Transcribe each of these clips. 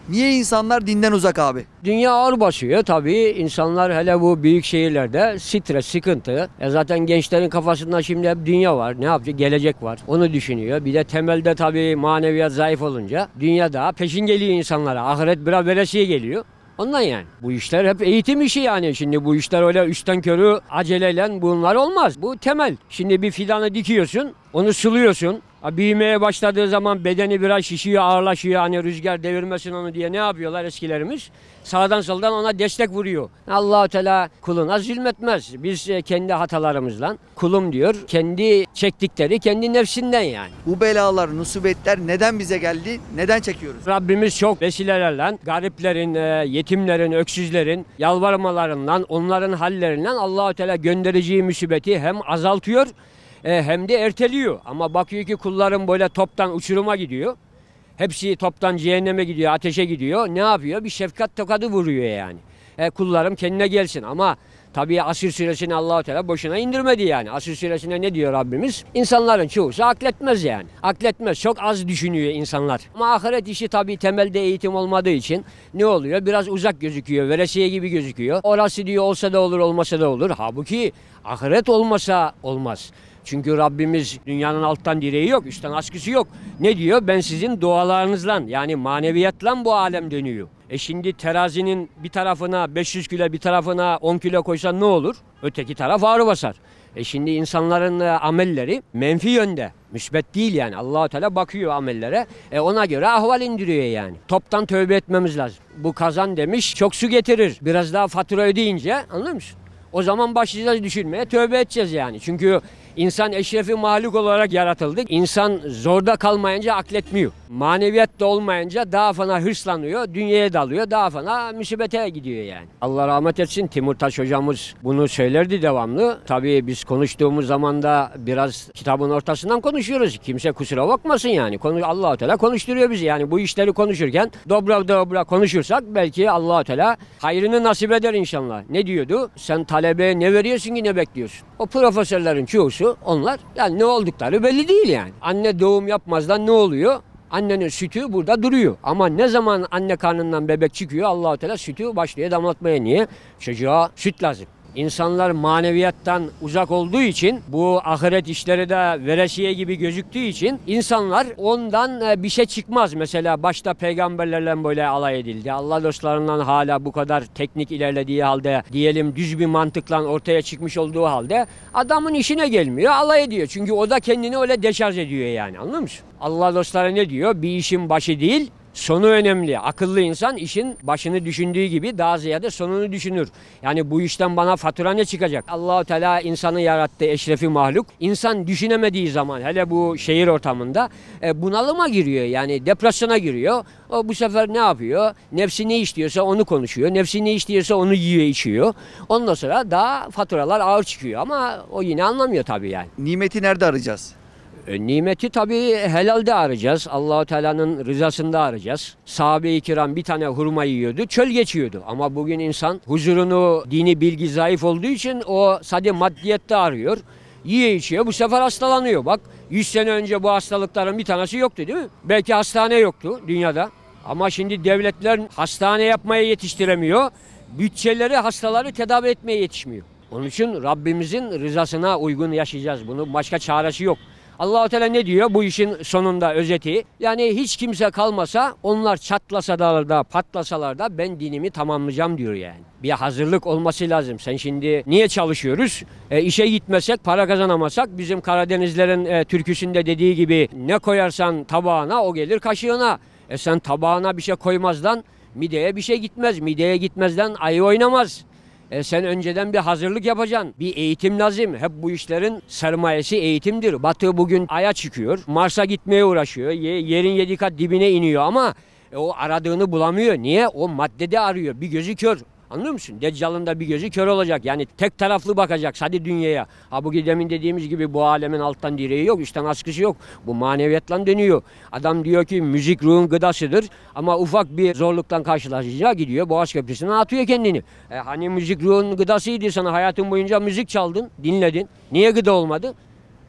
Niye insanlar dinden uzak abi? Dünya ağır basıyor tabii. İnsanlar hele bu büyük şehirlerde stres, sıkıntı. Zaten gençlerin kafasında şimdi hep dünya var. Ne yapacak? Gelecek var. Onu düşünüyor. Bir de temelde tabii maneviyat zayıf olunca dünya daha peşin geliyor insanlara. Ahiret biraz veresiye geliyor. Ondan yani. Bu işler hep eğitim işi yani. Şimdi bu işler öyle üstten körü aceleyle bunlar olmaz. Bu temel. Şimdi bir fidanı dikiyorsun, onu suluyorsun. Büyümeye başladığı zaman bedeni biraz şişiyor, ağırlaşıyor. Hani rüzgar devirmesin onu diye ne yapıyorlar eskilerimiz? Sağdan soldan ona destek vuruyor. Allah-u Teala kuluna zulmetmez. Biz kendi hatalarımızla kulum diyor. Kendi çektikleri kendi nefsinden yani. Bu belalar, musibetler neden bize geldi? Neden çekiyoruz? Rabbimiz çok vesilelerle gariplerin, yetimlerin, öksüzlerin yalvarmalarından, onların hallerinden Allah-u Teala göndereceği musibeti hem azaltıyor hem de erteliyor. Ama bakıyor ki kulların böyle toptan uçuruma gidiyor. Hepsi toptan cehenneme gidiyor, ateşe gidiyor. Ne yapıyor? Bir şefkat tokadı vuruyor yani. Kullarım kendine gelsin ama tabii Asr suresini Allah-u Teala boşuna indirmedi yani. Asr suresinde ne diyor Rabbimiz? İnsanların çoğusu akletmez yani. Akletmez. Çok az düşünüyor insanlar. Ama ahiret işi tabii temelde eğitim olmadığı için ne oluyor? Biraz uzak gözüküyor. Veresiye gibi gözüküyor. Orası diyor olsa da olur, olmasa da olur. Halbuki ahiret olmasa olmaz. Çünkü Rabbimiz dünyanın alttan direği yok, üstten askısı yok. Ne diyor? Ben sizin dualarınızla yani maneviyatla bu alem dönüyor. Şimdi terazinin bir tarafına 500 kilo bir tarafına 10 kilo koysan ne olur? Öteki taraf ağır basar. Şimdi insanların amelleri menfi yönde. Müsbet değil yani. Allah-u Teala bakıyor amellere. Ona göre ahval indiriyor yani. Toptan tövbe etmemiz lazım. Bu kazan demiş çok su getirir. Biraz daha fatura ödeyince anlıyor musun? O zaman başlayacağız düşünmeye, tövbe edeceğiz yani. Çünkü insan eşrefi mahluk olarak yaratıldı. İnsan zorda kalmayınca akletmiyor. Maneviyat da olmayınca daha fena hırslanıyor, dünyaya dalıyor, daha fena musibete gidiyor yani. Allah rahmet etsin, Timurtaş hocamız bunu söylerdi devamlı. Tabii biz konuştuğumuz zaman da biraz kitabın ortasından konuşuyoruz. Kimse kusura bakmasın yani. Allah-u Teala konuşturuyor bizi yani. Bu işleri konuşurken dobra dobra konuşursak belki Allah-u Teala hayrını nasip eder inşallah. Ne diyordu? Sen talebeye ne veriyorsun ki ne bekliyorsun? O profesörlerin çoğusu onlar yani ne oldukları belli değil yani. Anne doğum yapmazdan ne oluyor? Annenin sütü burada duruyor. Ama ne zaman anne karnından bebek çıkıyor Allah-u Teala sütü başlıyor damlatmaya. Niye? Çocuğa süt lazım. İnsanlar maneviyattan uzak olduğu için bu ahiret işleri de veresiye gibi gözüktüğü için insanlar ondan bir şey çıkmaz. Mesela başta peygamberlerle böyle alay edildi. Allah dostlarından hala bu kadar teknik ilerlediği halde diyelim düz bir mantıkla ortaya çıkmış olduğu halde adamın işine gelmiyor alay ediyor. Çünkü o da kendini öyle deşarj ediyor yani anlıyor musun? Allah dostları ne diyor? Bir işin başı değil sonu önemli. Akıllı insan işin başını düşündüğü gibi daha ziyade sonunu düşünür. Yani bu işten bana fatura ne çıkacak? Allah-u Teala insanı yarattığı eşrefi mahluk. İnsan düşünemediği zaman hele bu şehir ortamında bunalıma giriyor. Yani depresyona giriyor. O bu sefer ne yapıyor? Nefsi ne istiyorsa onu konuşuyor. Nefsi ne istiyorsa onu yiyor, içiyor. Ondan sonra daha faturalar ağır çıkıyor ama o yine anlamıyor tabii yani. Nimeti nerede arayacağız? Nimeti tabii helalde arayacağız. Allah-u Teala'nın rızasında arayacağız. Sahabe-i kiram bir tane hurma yiyordu, çöl geçiyordu. Ama bugün insan huzurunu, dini bilgi zayıf olduğu için o sadece maddiyette arıyor. Yiyor içiyor, bu sefer hastalanıyor. Bak 100 sene önce bu hastalıkların bir tanesi yoktu değil mi? Belki hastane yoktu dünyada. Ama şimdi devletler hastane yapmaya yetiştiremiyor. Bütçeleri hastaları tedavi etmeye yetişmiyor. Onun için Rabbimizin rızasına uygun yaşayacağız. Bunun başka çaresi yok. Allah-u Teala ne diyor bu işin sonunda özeti? Yani hiç kimse kalmasa onlar çatlasalar da patlasalar da ben dinimi tamamlayacağım diyor yani. Bir hazırlık olması lazım. Sen şimdi niye çalışıyoruz? İşe gitmesek, para kazanamasak bizim Karadenizlerin türküsünde dediği gibi ne koyarsan tabağına o gelir kaşığına. Sen tabağına bir şey koymazdan mideye bir şey gitmez. Mideye gitmezden ayı oynamaz. Sen önceden bir hazırlık yapacaksın. Bir eğitim lazım. Hep bu işlerin sermayesi eğitimdir. Batı bugün Ay'a çıkıyor. Mars'a gitmeye uğraşıyor. Yerin 7 kat dibine iniyor ama o aradığını bulamıyor. Niye? O maddede arıyor. Bir gözü kör. Anlıyor musun? Deccal'ın da bir gözü kör olacak. Yani tek taraflı bakacak sadece dünyaya. Bugün demin dediğimiz gibi bu alemin alttan direği yok, üstten askısı yok. Bu maneviyatla dönüyor. Adam diyor ki müzik ruhun gıdasıdır ama ufak bir zorluktan karşılaşınca gidiyor Boğaz Köprüsü'ne atıyor kendini. Hani müzik ruhun gıdasıydı sana hayatın boyunca müzik çaldın, dinledin. Niye gıda olmadı?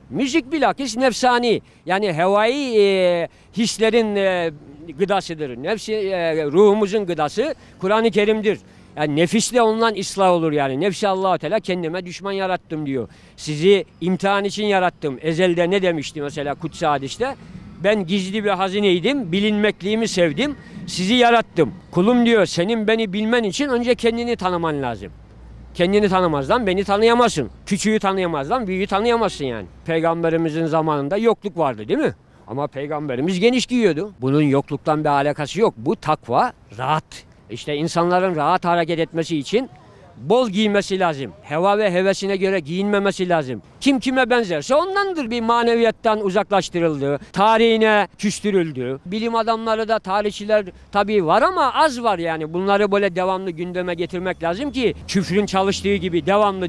Müzik bilakis nefsani. Yani hevai hislerin gıdasıdır. Ruhumuzun gıdası Kur'an-ı Kerim'dir. Yani nefisle ondan ıslah olur yani. Nefsi Allah-u Teala kendime düşman yarattım diyor. Sizi imtihan için yarattım. Ezelde ne demişti mesela Kutsi hadiste? Ben gizli bir hazineydim, bilinmekliğimi sevdim, sizi yarattım. Kulum diyor, senin beni bilmen için önce kendini tanıman lazım. Kendini tanımazdan beni tanıyamazsın. Küçüğü tanıyamazdan büyüğü tanıyamazsın yani. Peygamberimizin zamanında yokluk vardı değil mi? Ama peygamberimiz geniş giyiyordu. Bunun yokluktan bir alakası yok. Bu takva, rahat. İşte insanların rahat hareket etmesi için bol giymesi lazım. Heva ve hevesine göre giyinmemesi lazım. Kim kime benzerse ondandır. Bir maneviyattan uzaklaştırıldı. Tarihine küstürüldü. Bilim adamları da tarihçiler tabii var ama az var yani. Bunları böyle devamlı gündeme getirmek lazım ki küfrün çalıştığı gibi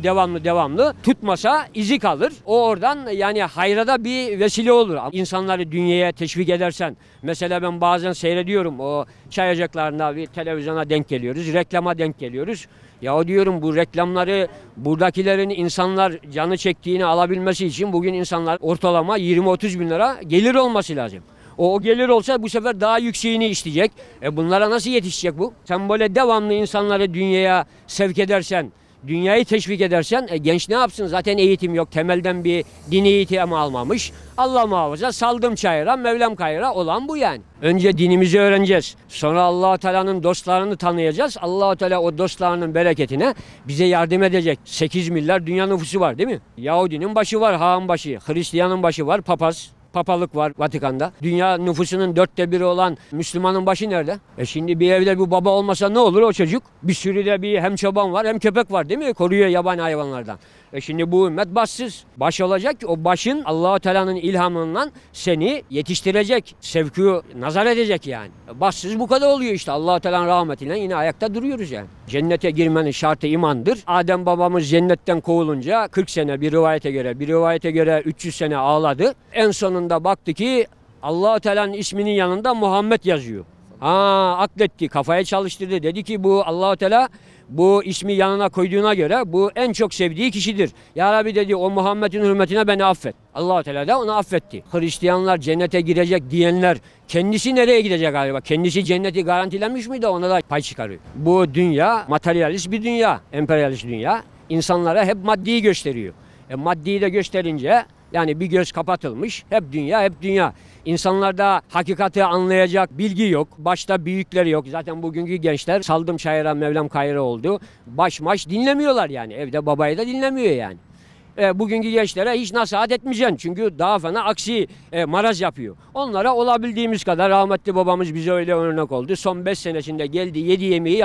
devamlı tutmasa izi kalır. O oradan yani hayrada bir vesile olur. İnsanları dünyaya teşvik edersen. Mesela ben bazen seyrediyorum o çay ocaklarında bir televizyona denk geliyoruz. Reklama denk geliyoruz. Ya diyorum bu reklamları buradakilerin insanlar canı çektiğini alabilmesi için bugün insanlar ortalama 20-30 bin lira gelir olması lazım. O gelir olsa bu sefer daha yükseğini isteyecek. Bunlara nasıl yetişecek bu? Sen böyle devamlı insanları dünyaya sevk edersen, dünyayı teşvik edersen genç ne yapsın? Zaten eğitim yok. Temelden bir dini eğitim almamış. Allah muhafaza saldım çayıra, Mevlam kayıra olan bu yani. Önce dinimizi öğreneceğiz. Sonra Allah-u Teala'nın dostlarını tanıyacağız. Allah-u Teala o dostlarının bereketine bize yardım edecek. 8 milyar dünya nüfusu var değil mi? Yahudinin başı var, Hağan başı. Hristiyanın başı var, papaz. Papalık var Vatikan'da. Dünya nüfusunun 1/4 olan Müslümanın başı nerede? Şimdi bir evde bir baba olmasa ne olur o çocuk? Bir sürü de bir hem çoban var hem köpek var değil mi? Koruyor yabani hayvanlardan. Şimdi bu ümmet başsız. Baş olacak ki o başın Allah-u Teala'nın ilhamından seni yetiştirecek. Sevki nazar edecek yani. Başsız bu kadar oluyor işte. Allah-u Teala'nın rahmetiyle yine ayakta duruyoruz yani. Cennete girmenin şartı imandır. Adem babamız cennetten kovulunca 40 sene bir rivayete göre 300 sene ağladı. En sonunda baktı ki Allah-u Teala'nın isminin yanında Muhammed yazıyor. Akletti, kafaya çalıştırdı. Dedi ki bu Allah-u Teala bu ismi yanına koyduğuna göre bu en çok sevdiği kişidir. Ya Rabbi dedi o Muhammed'in hürmetine beni affet. Allah-u Teala da onu affetti. Hristiyanlar cennete girecek diyenler kendisi nereye gidecek galiba? Kendisi cenneti garantilenmiş miydi? Ona da pay çıkarıyor. Bu dünya materyalist bir dünya, emperyalist dünya. İnsanlara hep maddiyi gösteriyor. Maddiyi de gösterince yani bir göz kapatılmış. Hep dünya. İnsanlarda hakikati anlayacak bilgi yok. Başta büyükleri yok. Zaten bugünkü gençler saldım çayıra Mevlam kayıra oldu. Baş dinlemiyorlar yani. Evde babayı da dinlemiyor yani. Bugünkü gençlere hiç nasihat etmeyeceksin. Çünkü daha fena aksi maraz yapıyor. Onlara olabildiğimiz kadar rahmetli babamız bize öyle örnek oldu. Son 5 senesinde geldi 7 yemeği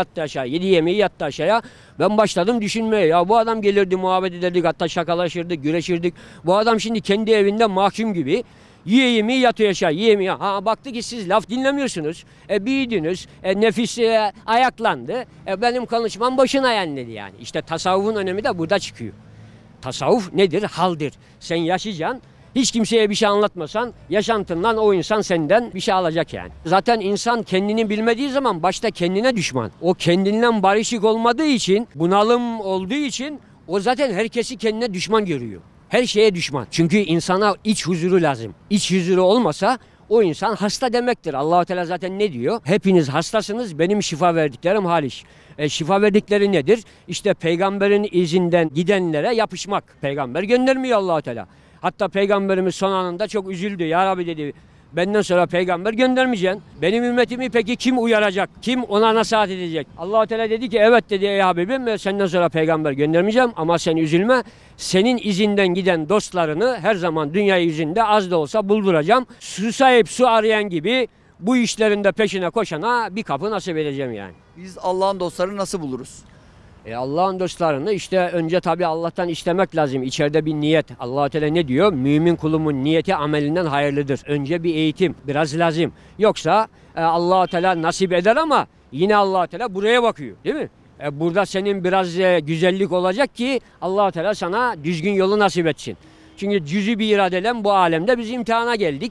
yattı aşağıya. Ben başladım düşünmeye. Ya bu adam gelirdi muhabbet ederdik hatta şakalaşırdık, güreşirdik. Bu adam şimdi kendi evinde mahkum gibi. Yemeği yatıyor aşağı. Baktı ki siz laf dinlemiyorsunuz. Büyüdünüz. Nefis ayaklandı. Benim konuşmam boşuna yenildi yani. İşte tasavvufun önemi de burada çıkıyor. Tasavvuf nedir? Haldir. Sen yaşayacaksın. Hiç kimseye bir şey anlatmasan yaşantından o insan senden bir şey alacak yani. Zaten insan kendini bilmediği zaman başta kendine düşman. O kendinden barışık olmadığı için, bunalım olduğu için o zaten herkesi kendine düşman görüyor. Her şeye düşman. Çünkü insana iç huzuru lazım. İç huzuru olmasa o insan hasta demektir. Allah-u Teala zaten ne diyor? Hepiniz hastasınız, benim şifa verdiklerim hariç. Şifa verdikleri nedir? İşte peygamberin izinden gidenlere yapışmak. Peygamber göndermiyor Allah-u Teala. Hatta peygamberimiz son anında çok üzüldü. Ya Rabbi dedi, benden sonra peygamber göndermeyeceksin. Benim ümmetimi peki kim uyaracak? Kim ona nasihat edecek? Allah-u Teala dedi ki evet dedi ey Habibim senden sonra peygamber göndermeyeceğim ama sen üzülme. Senin izinden giden dostlarını her zaman dünya yüzünde az da olsa bulduracağım. Su sahip su arayan gibi bu işlerinde peşine koşana bir kapı nasip edeceğim yani. Biz Allah'ın dostlarını nasıl buluruz? Allah'ın dostlarını işte önce tabii Allah'tan istemek lazım. İçeride bir niyet. Allah-u Teala ne diyor? Mümin kulumun niyeti amelinden hayırlıdır. Önce bir eğitim biraz lazım. Yoksa Allah-u Teala nasip eder ama yine Allah-u Teala buraya bakıyor değil mi? Burada senin biraz güzellik olacak ki Allah-u Teala sana düzgün yolu nasip etsin. Çünkü cüz'i bir iradeden bu alemde biz imtihana geldik.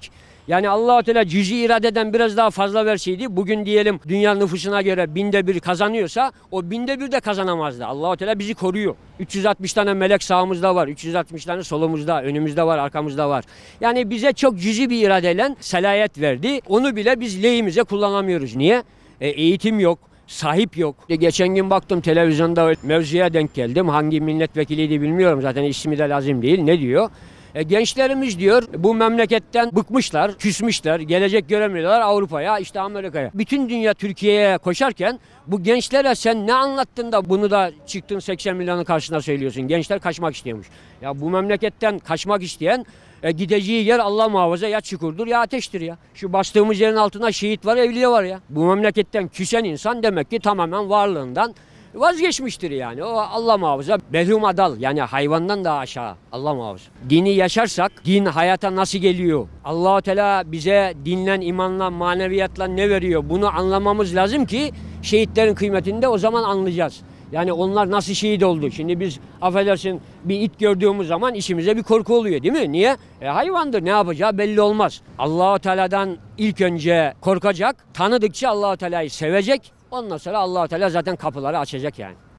Yani Allah-u Teala cüz-i iradeden biraz daha fazla verseydi, bugün diyelim dünya nüfusuna göre 1/1000 kazanıyorsa o 1/1000 de kazanamazdı. Allah-u Teala bizi koruyor. 360 tane melek sağımızda var, 360 tane solumuzda, önümüzde var, arkamızda var. Yani bize çok cüzi bir iradeyle selayet verdi. Onu bile biz lehimize kullanamıyoruz. Niye? Eğitim yok. Sahip yok. Geçen gün baktım televizyonda mevzuya denk geldim. Hangi milletvekiliydi bilmiyorum, zaten ismi de lazım değil. Ne diyor? Gençlerimiz diyor bu memleketten bıkmışlar, küsmüşler, gelecek göremiyorlar Avrupa'ya, işte Amerika'ya. Bütün dünya Türkiye'ye koşarken bu gençlere sen ne anlattın da bunu da çıktın 80 milyonun karşısına söylüyorsun. Gençler kaçmak istiyormuş. Ya bu memleketten kaçmak isteyen gideceği yer Allah muhafaza ya çukurdur ya ateştir ya. Şu bastığımız yerin altında şehit var, evliya var ya. Bu memleketten küsen insan demek ki tamamen varlığından vazgeçmiştir yani. O Allah muhafaza belhum adal, yani hayvandan daha aşağı. Allah muhafaza. Dini yaşarsak din hayata nasıl geliyor? Allah-u Teala bize dinle, imanla, maneviyatla ne veriyor? Bunu anlamamız lazım ki şehitlerin kıymetini de o zaman anlayacağız. Yani onlar nasıl şehit oldu? Şimdi biz affedersin bir it gördüğümüz zaman içimize bir korku oluyor değil mi? Niye? Hayvandır, ne yapacağı belli olmaz. Allah-u Teala'dan ilk önce korkacak, tanıdıkça Allah-u Teala'yı sevecek. Ondan sonra Allah-u Teala zaten kapıları açacak yani.